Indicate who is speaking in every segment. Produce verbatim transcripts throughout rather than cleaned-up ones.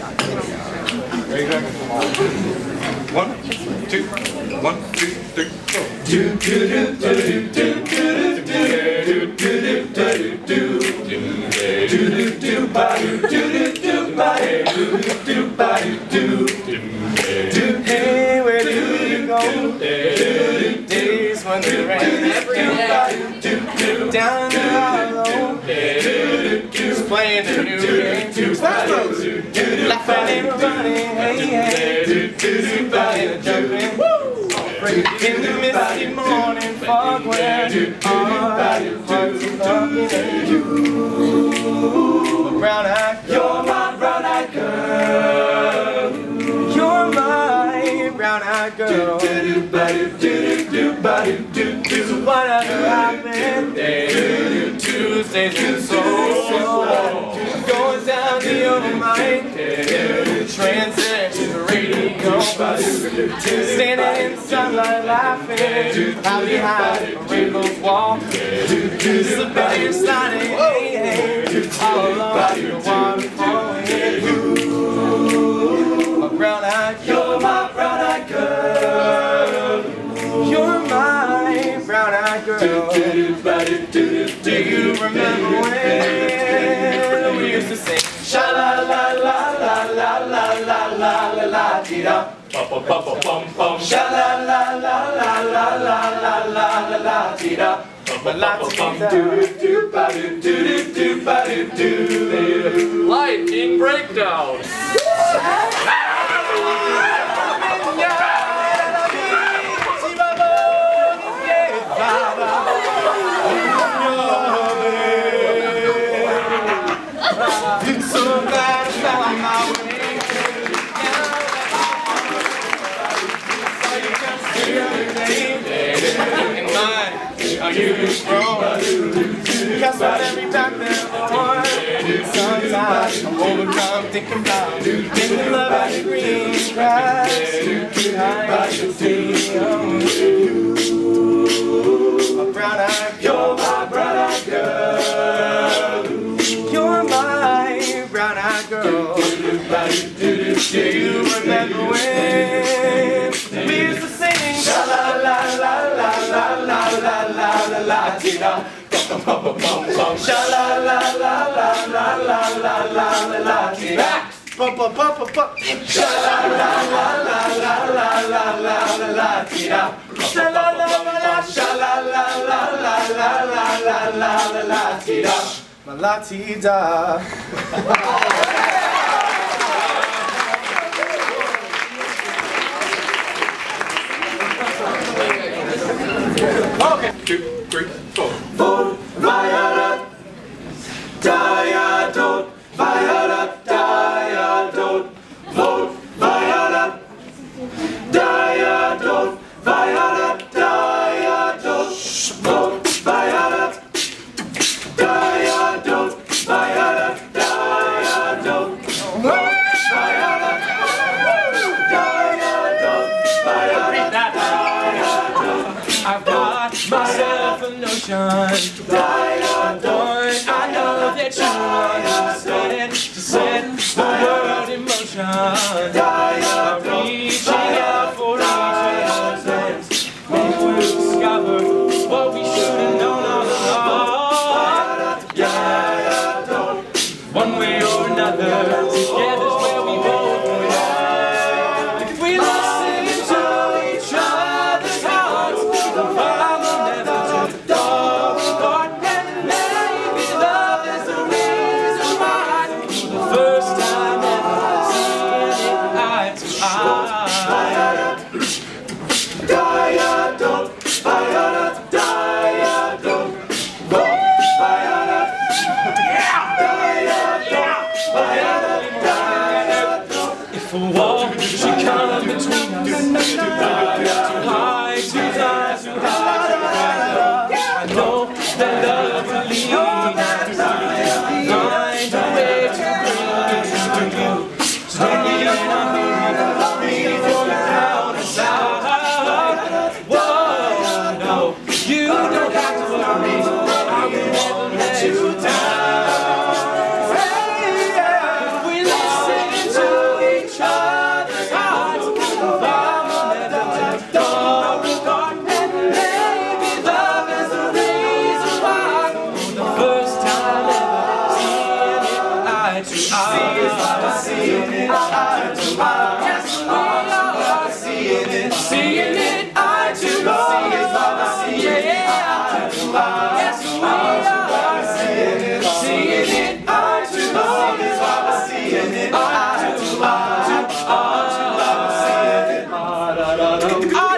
Speaker 1: One, two, one, two, three, four. Do do do do do do do do do do do ba do do do ba do do ba do do. Hey, where do you go? Days when the rain every day down the hollow, just playing the new game. Laughing and running, hey hey, somebody jumping. In the misty morning fog where our hearts are talking to you. Brown-eyed, you're my brown-eyed girl. You're my brown-eyed girl. So whatever happened, Tuesdays and so going down the other mind, transit the radio, standing in sunlight laughing, out behind a rainbow's wall, slipping and sliding, hey, hey, all along the waterfall. My brown-eyed, you're my brown-eyed girl. You're my brown-eyed girl. Do you remember when we used to sing sha la la la la la la la la la la dee da ba ba ba ba bum bum sha la la la la la la la la la la dee da ba la bum do do ba do do do ba do do.
Speaker 2: Lightning breakdown.
Speaker 1: So glad I found my way. Saw you come the other day, and mine, are you strong? Cast out every back there, boy. Sometimes I'm overcome, thinking about making love at the green grass. I can see you, my brown-eyed, you're my brown-eyed girl. You're my brown-eyed girl. Do you remember when we used to sing sha la la la la la la la la la la dee da bum bum bum bum sha la la la la la la la la la la dee da bum bum bum bum sha la la la la la la la la la la dee da sha la la la sha la la la la la la la la la la dee da ma la dee da. Okay, two, three, four. Vote Violet, Diodone, Violet, Diodone. Vote Violet, Diodone, Violet, Diodone. Vote Violet, Diodone, Violet, Diodone. Vote Violet, Diodone, Violet, Diodone. I've got myself a notion, boy, I know that you understand, to set the world in motion. I'm reaching out for each other's hands, maybe we'll discover what we should have known all along. Yeah, one way or another, together's where we both belong. If we listen to each other's hearts, the fire will never turn dark. Lord, and maybe love is the reason why, for the first time ever, seeing it eye to eye. Diodone, Violet, Diodone. Vote Violet. Diodone, Violet, Diodone. If a wall should come between us, too high, too high, too high, I know that love will lead us to find a way to bring you. Standing in a hurry for the crowd inside. Whoa, no, you don't have to worry, I will never let you down. If we listen to love, seeing it eye to eye. Yes, we are seeing it, seeing it eye to eye. Seeing it eye to eye. Yes, we are seeing it, seeing it eye to eye. Seeing it eye to eye, to eye, seeing it eye to eye.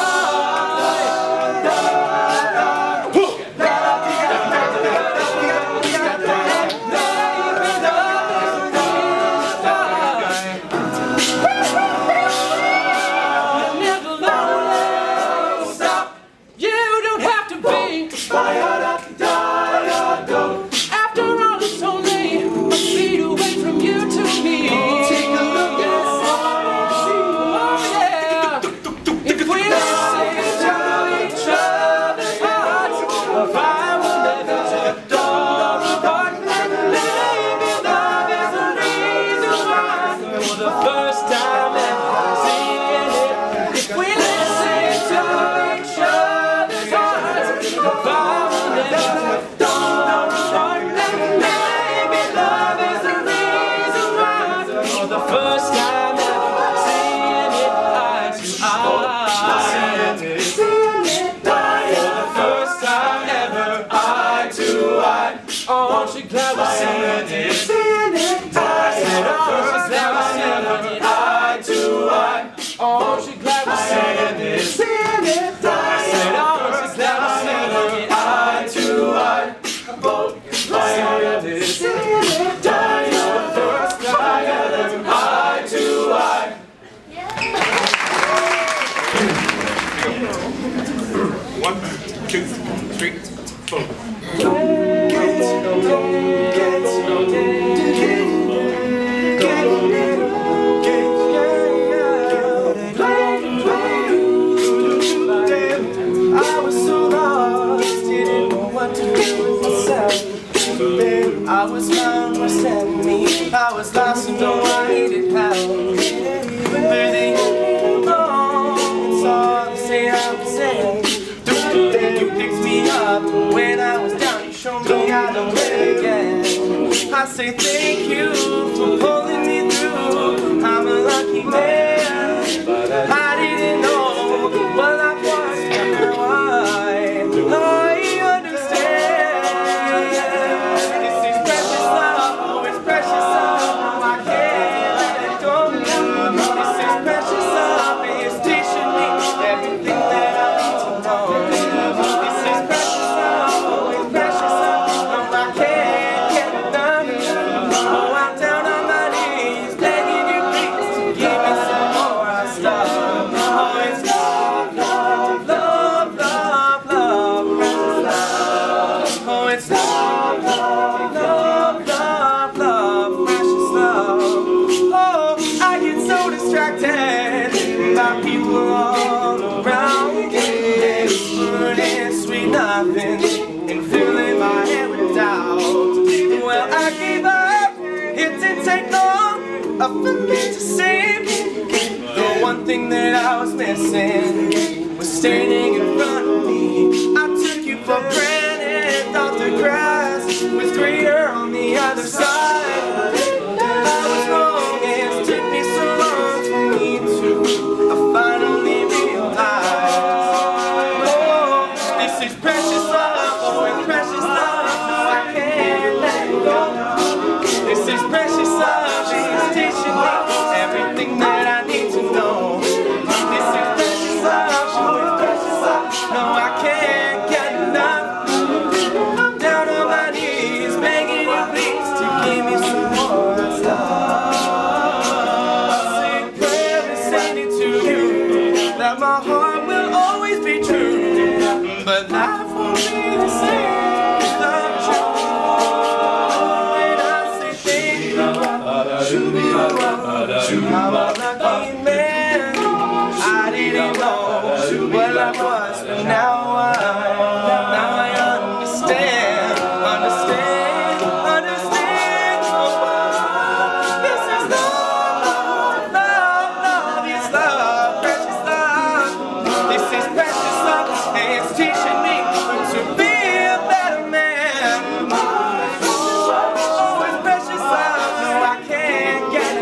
Speaker 1: Aren't you glad we're seeing it? Seeing it, I said, aren't you glad we're seeing it? Eye to eye. Aren't you glad we're seeing it? Seeing it, I said, aren't you glad we're seeing it? Eye to eye. Seeing it, seeing it, eye to first eye, eye to eye.
Speaker 2: One, two, three, four.
Speaker 1: I was so lost, didn't know what to do with myself. Then I was found, understand me. I was lost and know I needed help. But then you came along, it's all the same I would say. Then you picked me up when I was down. You showed me how to live again. I say thank you for pulling me through. I'm a lucky man. I didn't know what I was and now I, I understand. This is precious love, oh it's precious love. I can't let it go. This is precious love, it's teaching me everything that I need to know. This is precious love, oh it's precious love. No, I can't get enough. Oh, I'm down on my knees, begging you please to give me some more stuff. Oh, it's love, love, love, love, love, precious love. Oh, it's love, love, love, love, love, precious love. Oh, I get so distracted by people all around me, putting sweet nothing and filling my head with doubt. Well, I gave up, it didn't take long for me to save. The one thing that I was missing was standing in front of me. I took you for granted, thought the grass was greener on the other side. I was wrong, it took me so long for me to I finally realized. Oh, this is precious love, oh it's precious love, no I can't let it go. This is precious love, it's teaching me everything that I need to know. This is precious love, oh it's precious love, no I can't get enough. I'm down on my knees, begging you please to give me some more love. I say a prayer and send it to you, that my heart will always be true, but life won't be the same without you. And I say thank you, I'm a lucky man. I didn't know what I was, but now I, now I understand, understand, understand. Oh, this is love, love, love, it's love, precious love. This is precious love, and it's teaching me to be a better man. Oh, it's precious love, so I can't get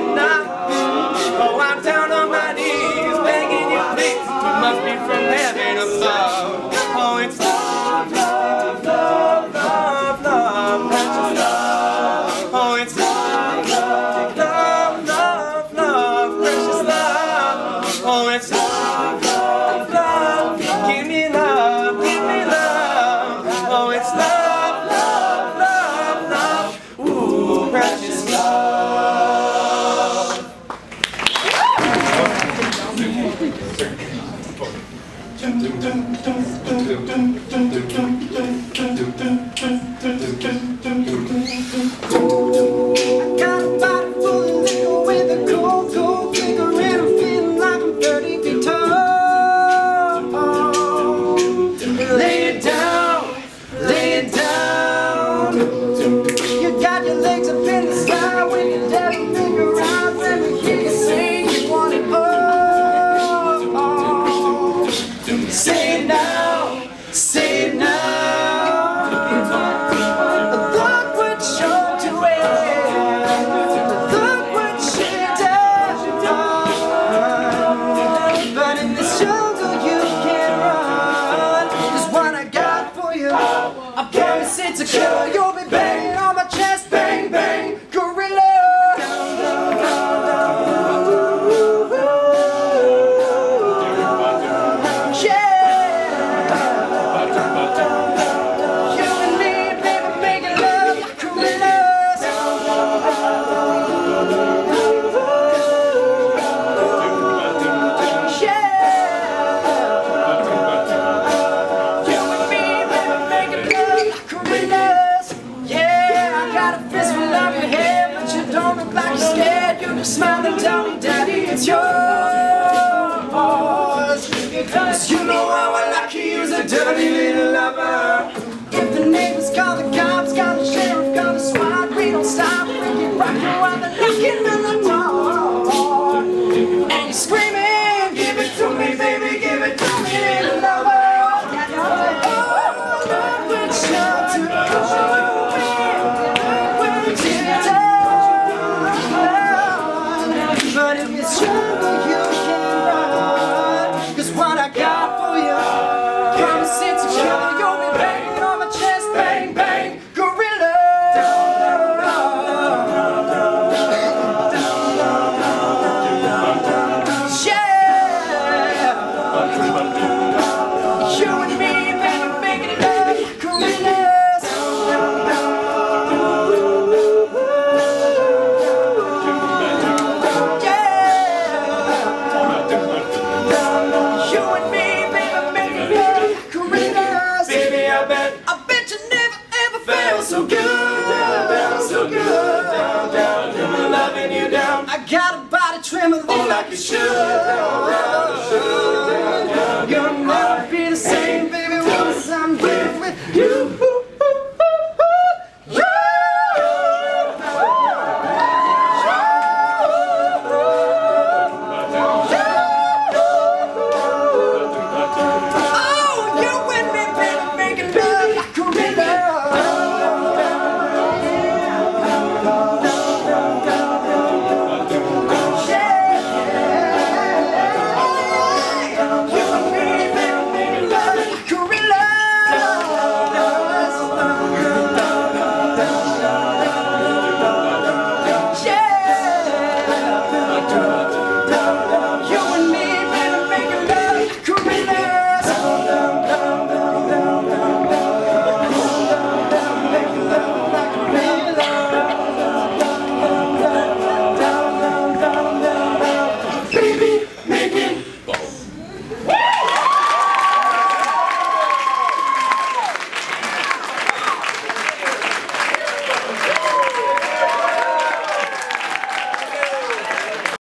Speaker 1: Smiling down me, daddy, it's yours. Cause you know how I like you, you's a dirty little lover. If the neighbors call the cops, call the sheriff, call the SWAT, we don't stop. We keep rocking while they're knocking on the door. And you're screaming, give it to me, baby, give it to me, little lover. But if it's jungle, you can run. Cause what I got for you, promise it's secure. You'll be banging on my chest, bang, bang, gorilla. Yeah. You and me, baby, making it up, gorillas. So good, down, down, so good, down, down, down, loving you down. I got a body trembling like it should, down, down, should.